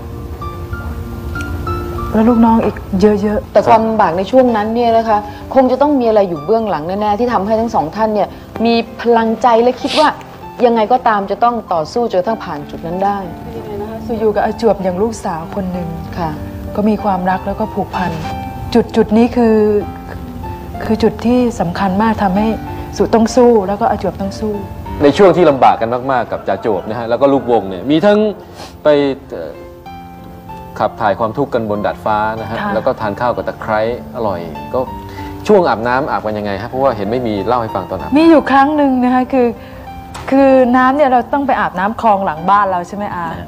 แล้วลูกน้องอีกเยอะๆแต่ความลำบากในช่วงนั้นเนี่ยนะคะคงจะต้องมีอะไรอยู่เบื้องหลังแน่ๆที่ทำให้ทั้ง2 ท่านเนี่ยมีพลังใจและคิดว่ายังไงก็ตามจะต้องต่อสู้จนทั้งผ่านจุดนั้นได้สุอยู่กับอาจวบอย่างลูกสาวคนหนึ่งค่ะก็มีความรักแล้วก็ผูกพันจุดนี้คือจุดที่สำคัญมากทำให้สุต้องสู้แล้วก็อาจวบต้องสู้ในช่วงที่ลำบากกันมากๆกับจ่าจวบนะฮะแล้วก็ลูกวงเนี่ยมีทั้งไปขับถ่ายความทุกข์กันบนดาดฟ้านะฮะแล้วก็ทานข้าวกับตะไคร้อร่อยก็ช่วงอาบน้ำอาบกันยังไงครับเพราะว่าเห็นไม่มีเล่าให้ฟังตอนอาบมีอยู่ครั้งหนึ่งนะคะคือน้ำเนี่ยเราต้องไปอาบน้ำคลองหลังบ้านเราใช่ไหมอา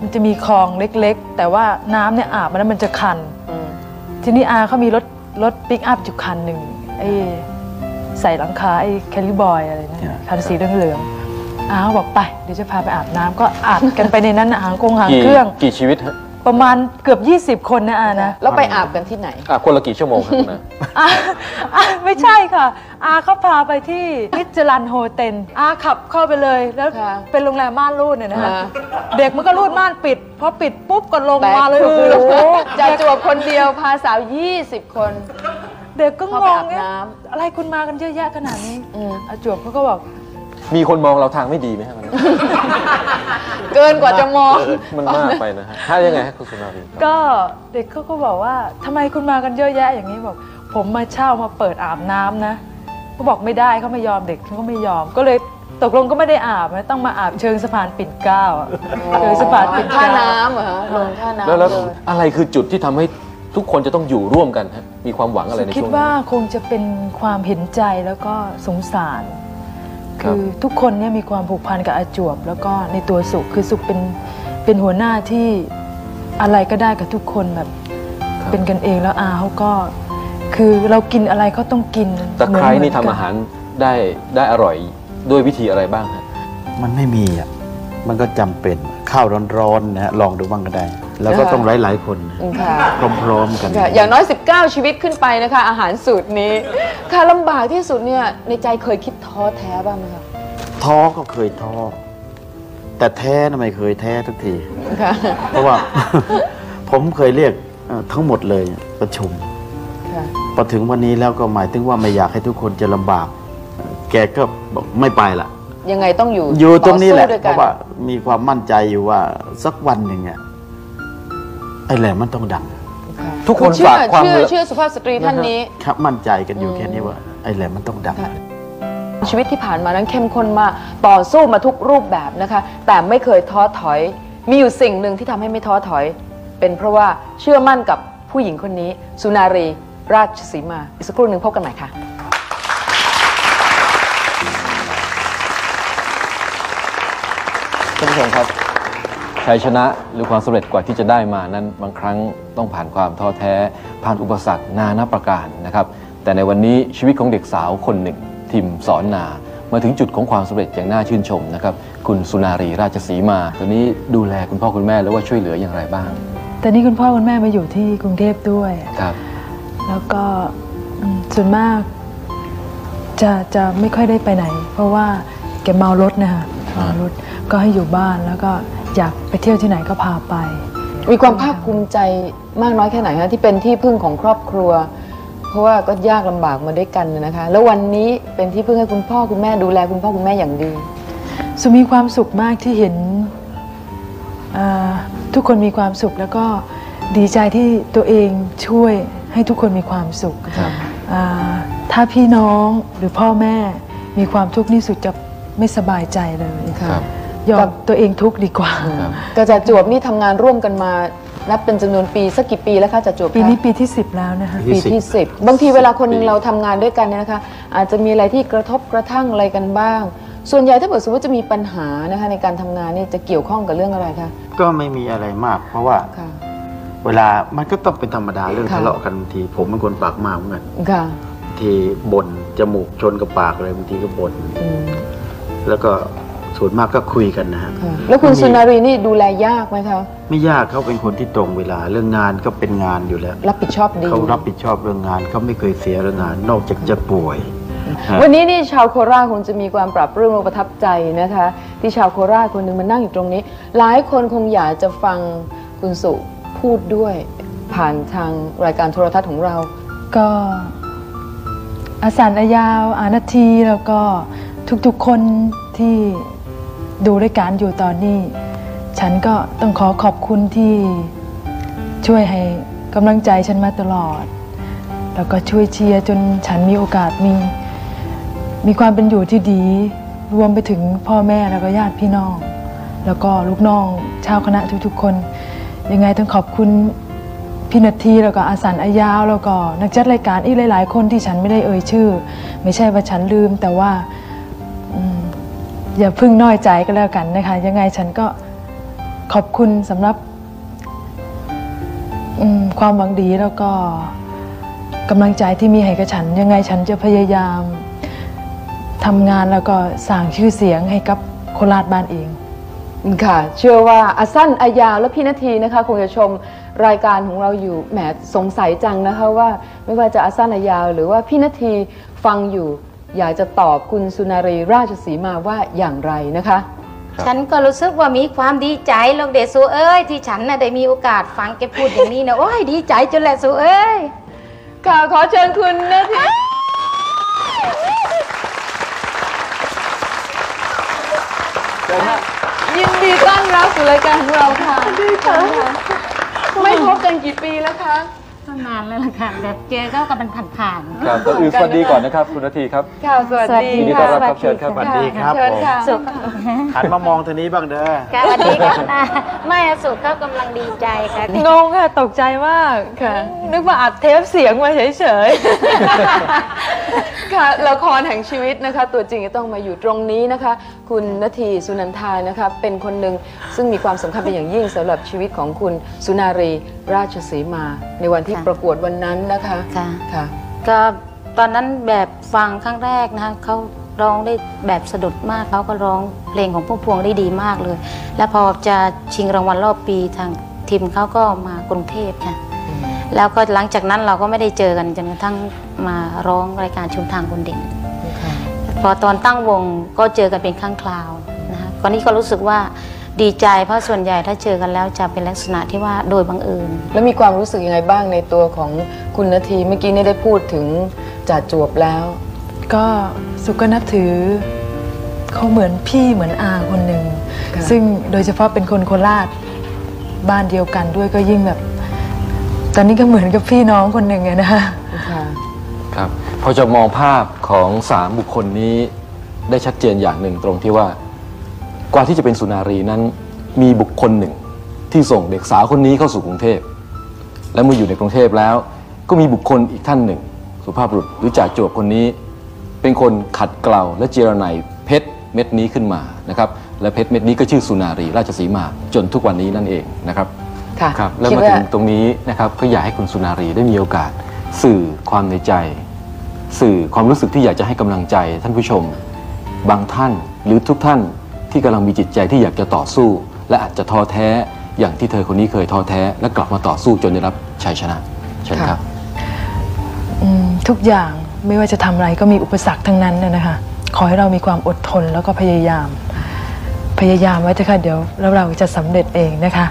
มันจะมีคลองเล็กๆแต่ว่าน้ำเนี่ยอาบมาแล้วมันจะคันทีนี้อาเขามีรถปิกอัพอยู่คันหนึ่งไอ้ใส่หลังคาไอ้แคลิบอยอะไรนะคันสีเหลืองๆอาเขาบอกไปเดี๋ยวจะพาไปอาบน้ำก็อาบกันไปในนั้นหางเครื่องกี่ชีวิตฮะประมาณเกือบ20 คนนะอานะแล้วไปอาบกันที่ไหนคนละกี่ชั่วโมงครับนะไม่ใช่ค่ะอาเขาพาไปที่มิจรันโฮเทลอาขับเข้าไปเลยแล้วเป็นโรงแรมม่านรูดเนี่ยนะคะเด็กมันก็รูดม่านปิดพอปิดปุ๊บก็ลงมาเลยจะจวบคนเดียวพาสาว20 คนเด็กก็งงเนี่ยอะไรคุณมากันเยอะแยะขนาดนี้อาจวบเขาก็บอกมีคนมองเราทางไม่ดีไหมครับมันเกินกว่าจะมองมันมากไปนะฮะถ้ายังไงครับคุณสุนารีก็เด็กเขาก็บอกว่าทำไมคุณมากันเยอะแยะอย่างนี้บอกผมมาเช่ามาเปิดอาบน้ำนะเขาบอกไม่ได้เขาไม่ยอมเด็กเขาก็ไม่ยอมก็เลยตกลงก็ไม่ได้อาบนะต้องมาอาบเชิงสะพานปิ่นเกล้าเชิงสะพานปิ่นเกล้าท่าน้ำเหรอลงท่าน้ำแล้วอะไรคือจุดที่ทำให้ทุกคนจะต้องอยู่ร่วมกันฮะมีความหวังอะไรในช่วงนี้คิดว่าคงจะเป็นความเห็นใจแล้วก็สงสารคือทุกคนเนี่ยมีความผูกพันกับอาจวบแล้วก็ในตัวสุคือสุเป็นหัวหน้าที่อะไรก็ได้กับทุกคนแบบเป็นกันเองแล้วอาเขาก็คือเรากินอะไรเขาต้องกินตะไคร้นี่ทำอาหารได้อร่อยด้วยวิธีอะไรบ้างฮะมันไม่มีอ่ะมันก็จำเป็นข้าวร้อนๆนะฮะลองดูบ้างก็ได้แล้วก็ต้องหลายๆคนพร้อมๆกันอย่างน้อย19 ชีวิตขึ้นไปนะคะอาหารสูตรนี้ค่ะลำบากที่สุดเนี่ยในใจเคยคิดท้อแท้บ้างไหมคะท้อก็เคยท้อแต่แท้ไม่เคยแท้ทุกทีเพราะว่าผมเคยเรียกทั้งหมดเลยประชุมพอถึงวันนี้แล้วก็หมายถึงว่าไม่อยากให้ทุกคนจะลำบากแกก็บอกไม่ไปละยังไงต้องอยู่ตรงนี้แหละเพราะว่ามีความมั่นใจอยู่ว่าสักวันหนึ่งเนี่ยไอ้แหละมันต้องดังทุกคนฝากความเชื่อสุภาพสตรีท่านนี้ครับมั่นใจกันอยู่แค่นี้ว่าไอ้แหละมันต้องดังชีวิตที่ผ่านมานั้นเข้มข้นมาต่อสู้มาทุกรูปแบบนะคะแต่ไม่เคยท้อถอยมีอยู่สิ่งหนึ่งที่ทำให้ไม่ท้อถอยเป็นเพราะว่าเชื่อมั่นกับผู้หญิงคนนี้สุนารีราชสีมาอีกสักครู่หนึ่งพบกันใหม่ค่ะท่านผู้ชมครับชัยชนะหรือความสำเร็จกว่าที่จะได้มานั้นบางครั้งต้องผ่านความท้อแท้ผ่านอุปสรรคนานาประการนะครับแต่ในวันนี้ชีวิตของเด็กสาวคนหนึ่งทิมสอนนามาถึงจุดของความสำเร็จอย่างน่าชื่นชมนะครับคุณสุนารีราชสีมาตอนนี้ดูแลคุณพ่อคุณแม่แล้วว่าช่วยเหลืออย่างไรบ้างตอนนี้คุณพ่อคุณแม่มาอยู่ที่กรุงเทพด้วยครับแล้วก็ส่วนมากจะไม่ค่อยได้ไปไหนเพราะว่าแกเมารถนะคะเมารถก็ให้อยู่บ้านแล้วก็อยากไปเที่ยวที่ไหนก็พาไปมีความภาคภูมิใจมากน้อยแค่ไหนคะที่เป็นที่พึ่งของครอบครัวเพราะว่าก็ยากลำบากมาด้วยกันนะคะแล้ววันนี้เป็นที่พึ่งให้คุณพ่อคุณแม่ดูแลคุณพ่อคุณแม่อย่างดีสุมีความสุขมากที่เห็นทุกคนมีความสุขแล้วก็ดีใจที่ตัวเองช่วยให้ทุกคนมีความสุขถ้าพี่น้องหรือพ่อแม่มีความทุกข์นี่สุดจะไม่สบายใจเลยยอมตัวเองทุกข์ดีกว่าก็จะจวบนี่ทำงานร่วมกันมานับเป็นจำนวนปีสักกี่ปีแล้วคะจะจวบปีนี้ปีที่10แล้วนะคะปีที่10บางทีเวลาคนเราทำงานด้วยกันเนี่ยนะคะอาจจะมีอะไรที่กระทบกระทั่งอะไรกันบ้างส่วนใหญ่ถ้าเกิดสมมติจะมีปัญหานะคะในการทำงานนี่จะเกี่ยวข้องกับเรื่องอะไรคะก็ไม่มีอะไรมากเพราะว่าเวลามันก็ต้องเป็นธรรมดาเรื่องทะเลาะกันบางทีผมเป็นคนปากมากเหมือนกันทีบ่นจมูกชนกับปากเลยบางทีก็บ่นแล้วก็ส่วนมากก็คุยกันนะฮะแล้วคุณสุนารีนี่ดูแลยากไหมคะไม่ยากเขาเป็นคนที่ตรงเวลาเรื่องงานก็เป็นงานอยู่แล้วรับผิดชอบดีเขารับผิดชอบเรื่องงานเขาไม่เคยเสียเรื่องงานนอกจากจะป่วยวันนี้นี่ชาวโคราชคงจะมีความปรับปรื้มและประทับใจนะคะที่ชาวโคราชคนหนึ่งมานั่งอยู่ตรงนี้หลายคนคงอยากจะฟังคุณสุพูดด้วยผ่านทางรายการโทรทัศน์ของเราก็อาสานอายาวอานาทีแล้วก็ทุกๆคนที่ดูรายการอยู่ตอนนี้ฉันก็ต้องขอบคุณที่ช่วยให้กำลังใจฉันมาตลอดแล้วก็ช่วยเชียร์จนฉันมีโอกาสมีความเป็นอยู่ที่ดีรวมไปถึงพ่อแม่แล้วก็ญาติพี่น้องแล้วก็ลูกน้องชาวคณะทุกๆคนยังไงต้องขอบคุณพี่นาทีแล้วก็อาสานอายาวแล้วก็นักจัดรายการอีกหลายๆคนที่ฉันไม่ได้เอ่ยชื่อไม่ใช่ว่าฉันลืมแต่ว่าอย่าพึ่งน้อยใจก็แล้วกันนะคะยังไงฉันก็ขอบคุณสำหรับความหวังดีแล้วก็กำลังใจที่มีให้กับฉันยังไงฉันจะพยายามทำงานแล้วก็สร้างชื่อเสียงให้กับโคราชบ้านเองค่ะเชื่อว่าอาสั้นอายาวและพี่นาทีนะคะคงจะชมรายการของเราอยู่แหมสงสัยจังนะคะว่าไม่ว่าจะอาสั้นอายาวหรือว่าพี่นาทีฟังอยู่อยากจะตอบคุณสุนารีราชสีมาว่าอย่างไรนะคะฉันก็รู้สึกว่ามีความดีใจลูกเดชสูเอ้ยที่ฉันน่ะได้มีโอกาสฟังแกพูดอย่างนี้นะโอ้ยดีใจจนแหละสูเอ้ยค่ะขอเชิญคุณนาทียินดีต้อนรับสู่รายการของเราค่ะดีค่ะไม่พบกันกี่ปีแล้วคะนานแล้วล่ะค่ะแบบเจอก็กำลังผ่านๆครับต้องสวัสดีก่อนนะครับคุณนาทีครับค่ะสวัสดียินดีต้อนรับครับเชิญครับสวัสดีครับผมหันมามองทางนี้บ้างเด้อสวัสดีค่ะไม่สุขก็กำลังดีใจค่ะงงค่ะตกใจมากค่ะนึกว่าอัดเทปเสียงมาเฉยๆค่ะละครแห่งชีวิตนะคะตัวจริงจะต้องมาอยู่ตรงนี้นะคะคุณนาทีสุนันทานะคะเป็นคนหนึ่งซึ่งมีความสำคัญเป็นอย่างยิ่งสำหรับชีวิตของคุณสุนารีราชสีมาในวันที่ประกวดวันนั้นนะคะค่ะก็ตอนนั้นแบบฟังครั้งแรกนะคะเขาร้องได้แบบสะดุดมากเขาก็ร้องเพลงของพุ่มพวงได้ดีมากเลยแล้วพอจะชิงรางวัลรอบปีทางทีมเขาก็มากรุงเทพค่ะแล้วก็หลังจากนั้นเราก็ไม่ได้เจอกันจนกระทั่งมาร้องรายการชุมทางคนเด่นพอตอนตั้งวงก็เจอกันเป็นครั้งคราวนะคะตอนนี้ก็รู้สึกว่าดีใจเพราะส่วนใหญ่ถ้าเจอกันแล้วจะเป็นลักษณะที่ว่าโดยบังเอิญแล้วมีความรู้สึกยังไงบ้างในตัวของคุณนาทีเมื่อกี้นี่ได้พูดถึงจ่าจวบแล้วก็สุก็นับถือเขาเหมือนพี่เหมือนอาคนหนึ่งซึ่งโดยเฉพาะเป็นคนโคราชบ้านเดียวกันด้วยก็ยิ่งแบบตอนนี้ก็เหมือนกับพี่น้องคนหนึ่งไงนะคะครับพอจะมองภาพของ3บุคคลนี้ได้ชัดเจนอย่างหนึ่งตรงที่ว่ากว่าที่จะเป็นสุนารีนั้นมีบุคคลหนึ่งที่ส่งเด็กสาวคนนี้เข้าสู่กรุงเทพและเมื่ออยู่ในกรุงเทพแล้วก็มีบุคคลอีกท่านหนึ่งสุภาพบุรุษหรือจ่าจวบคนนี้เป็นคนขัดเกลาและเจรไนเพชรเม็ดนี้ขึ้นมานะครับและเพชรเม็ดนี้ก็ชื่อสุนารีราชสีมาจนทุกวันนี้นั่นเองนะครับครับแล้วมาถึงตรงนี้นะครับก็อยากให้คุณสุนารีได้มีโอกาสสื่อความในใจสื่อความรู้สึกที่อยากจะให้กำลังใจท่านผู้ชมบางท่านหรือทุกท่านที่กำลังมีจิตใจที่อยากจะต่อสู้และอาจจะท้อแท้อย่างที่เธอคนนี้เคยท้อแท้และกลับมาต่อสู้จนได้รับชัยชนะใช่ครับทุกอย่างไม่ว่าจะทำอะไรก็มีอุปสรรคทั้งนั้นนะคะขอให้เรามีความอดทนแล้วก็พยายามไว้เถอะค่ะเดี๋ยวแล้วเราจะสำเร็จเองนะคะ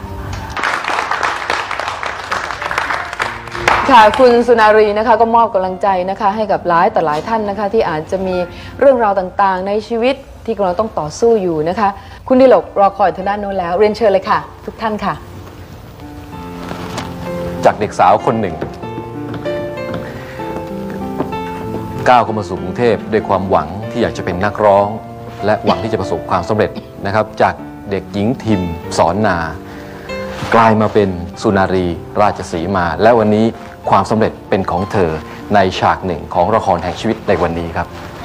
ค่ะคุณสุนารีนะคะก็มอบกำลังใจนะคะให้กับหลายแต่หลายท่านนะคะที่อาจจะมีเรื่องราวต่างๆในชีวิตที่กำลังต้องต่อสู้อยู่นะคะคุณดิลกรอคอยทางด้านโน้นแล้วเรียนเชิญเลยค่ะทุกท่านค่ะจากเด็กสาวคนหนึ่งก้าวเข้ามาสู่กรุงเทพด้วยความหวังที่อยากจะเป็นนักร้องและหวังที่จะประสบความสำเร็จนะครับจากเด็กหญิงทิมสอนนากลายมาเป็นสุนารีราชสีมาและวันนี้ความสำเร็จเป็นของเธอในฉากหนึ่งของละครแห่งชีวิตในวันนี้ครับ